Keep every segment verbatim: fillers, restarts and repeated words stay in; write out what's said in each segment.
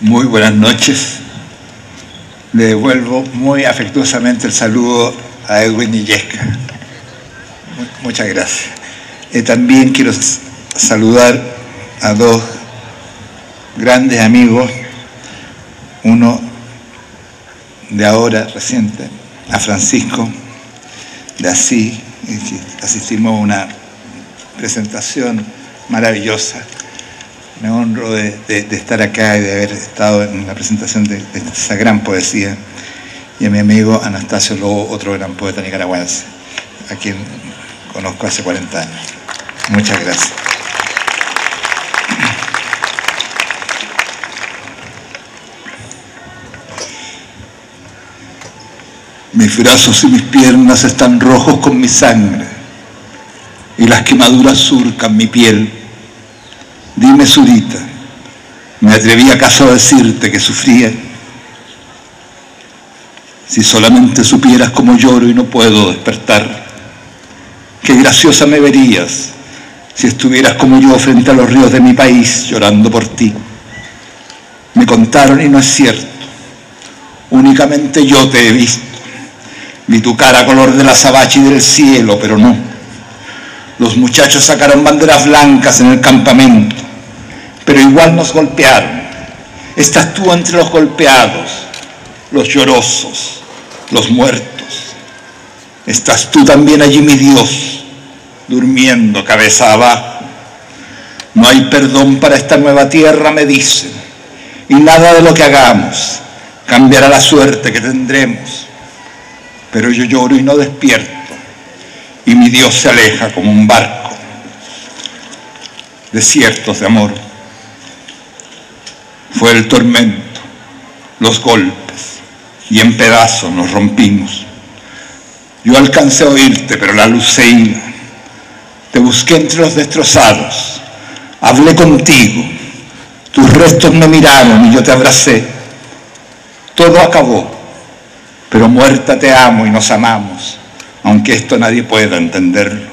Muy buenas noches. Le devuelvo muy afectuosamente el saludo a Edwin Illesca. Muchas gracias. Eh, también quiero saludar a dos grandes amigos, uno de ahora, reciente, a Francisco de Asís. Asistimos a una presentación maravillosa. Me honro de, de, de estar acá y de haber estado en la presentación de, de esa gran poesía. Y a mi amigo Anastasio Lobo, otro gran poeta nicaragüense, a quien conozco hace cuarenta años. Muchas gracias. Mis brazos y mis piernas están rojos con mi sangre y las quemaduras surcan mi piel. Dime, Zurita, ¿me atreví acaso a decirte que sufría? Si solamente supieras cómo lloro y no puedo despertar, qué graciosa me verías si estuvieras como yo frente a los ríos de mi país llorando por ti. Me contaron y no es cierto, únicamente yo te he visto. Vi tu cara color del azabache y del cielo, pero no. Los muchachos sacaron banderas blancas en el campamento, pero igual nos golpearon. Estás tú entre los golpeados, los llorosos, los muertos. Estás tú también allí, mi Dios, durmiendo cabeza abajo. No hay perdón para esta nueva tierra, me dicen, y nada de lo que hagamos cambiará la suerte que tendremos. Pero yo lloro y no despierto, y mi Dios se aleja como un barco. Desiertos de amor. Fue el tormento, los golpes, y en pedazos nos rompimos. Yo alcancé a oírte, pero la luz se iba. Te busqué entre los destrozados, hablé contigo, tus restos me miraron y yo te abracé. Todo acabó, pero muerta te amo y nos amamos, aunque esto nadie pueda entenderlo.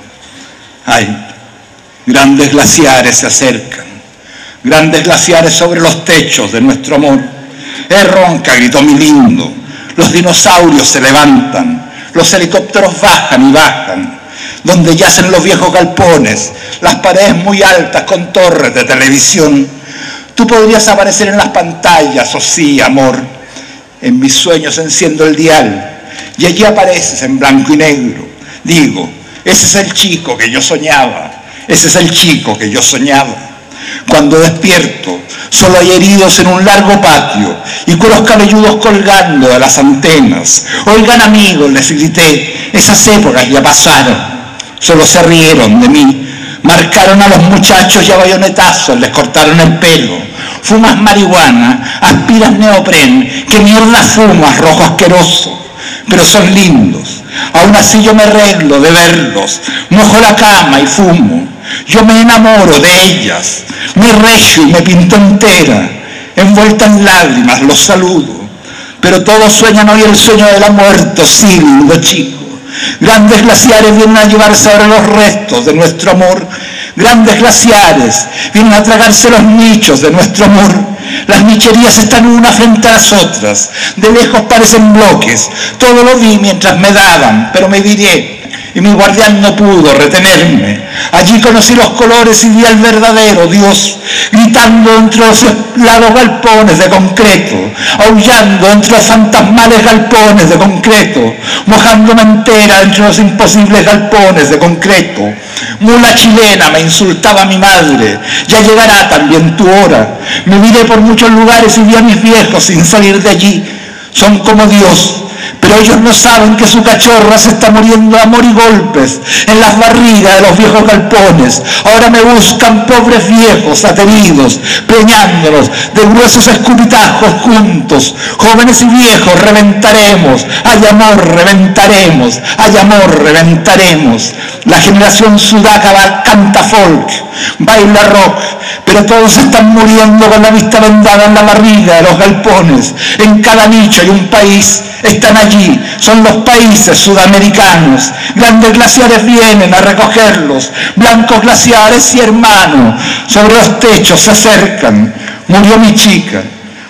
Ay, grandes glaciares se acercan, grandes glaciares sobre los techos de nuestro amor. ¡Eh, ronca!, gritó mi lindo. Los dinosaurios se levantan, los helicópteros bajan y bajan, donde yacen los viejos galpones, las paredes muy altas con torres de televisión. Tú podrías aparecer en las pantallas, oh sí, amor. En mis sueños enciendo el dial y allí apareces en blanco y negro. Digo, ese es el chico que yo soñaba, ese es el chico que yo soñaba. Cuando despierto, solo hay heridos en un largo patio y cueros cabelludos colgando de las antenas. Oigan, amigos, les grité, esas épocas ya pasaron. Solo se rieron de mí, marcaron a los muchachos y a bayonetazos les cortaron el pelo. Fumas marihuana, aspiras neopren, qué mierda fumas, rojo asqueroso, pero son lindos. Aún así yo me arreglo de verlos, mojo la cama y fumo. Yo me enamoro de ellas, me regio y me pinto entera, envuelta en lágrimas los saludo. Pero todos sueñan hoy el sueño de la muerte, sí, lindo chico. Grandes glaciares vienen a llevarse ahora los restos de nuestro amor. Grandes glaciares vienen a tragarse los nichos de nuestro amor. Las nicherías están unas frente a las otras. De lejos parecen bloques. Todo lo vi mientras me daban, pero me viré. Y mi guardián no pudo retenerme. Allí conocí los colores y vi al verdadero Dios, gritando entre los helados galpones de concreto, aullando entre los fantasmales galpones de concreto, mojándome entera entre los imposibles galpones de concreto. Mula chilena, me insultaba mi madre, ya llegará también tu hora. Me viré por muchos lugares y vi a mis viejos sin salir de allí. Son como Dios, pero ellos no saben que su cachorra se está muriendo a amor y golpes en las barrigas de los viejos galpones. Ahora me buscan pobres viejos ateridos, preñándolos de gruesos escupitajos juntos. Jóvenes y viejos reventaremos, hay amor, reventaremos, hay amor, reventaremos. La generación sudaca canta folk, baila rock, pero todos están muriendo con la vista vendada en la barriga de los galpones. En cada nicho hay un país, están allí, son los países sudamericanos. Grandes glaciares vienen a recogerlos, blancos glaciares y hermanos, sobre los techos se acercan. Murió mi chica,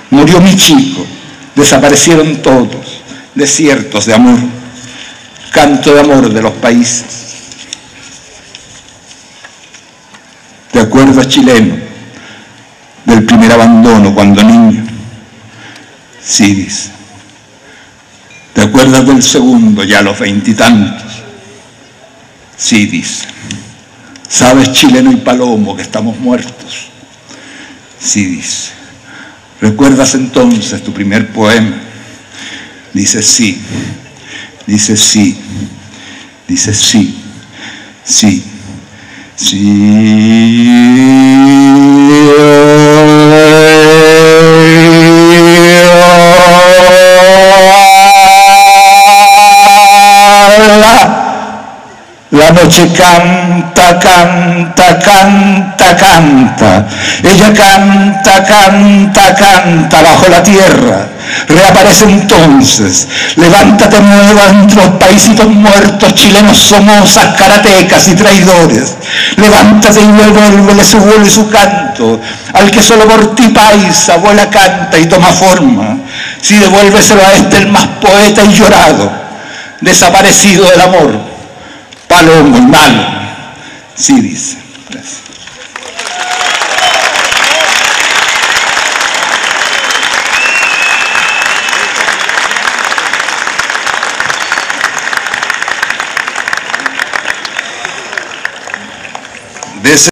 Murió mi chico, desaparecieron todos, desiertos de amor, canto de amor de los países. ¿Te acuerdas, chileno, del primer abandono cuando niño? Sí, dice. ¿Te acuerdas del segundo, ya a los veintitantos? Sí, dice. ¿Sabes, chileno y palomo, que estamos muertos? Sí, dice. ¿Recuerdas entonces tu primer poema? Dice sí, dice sí, dice sí, sí, sí. La noche canta, canta, canta, canta. Ella canta, canta, canta bajo la tierra. Reaparece entonces. Levántate nueva entre los paisitos muertos. Chilenos somosas, karatecas y traidores. Levántate y devuélvele su vuelo y su canto. Al que solo por ti paisa vuela, canta y toma forma. Si devuélveselo a este, el más poeta y llorado, desaparecido del amor, palomo y malo. Sí, dice. Gracias.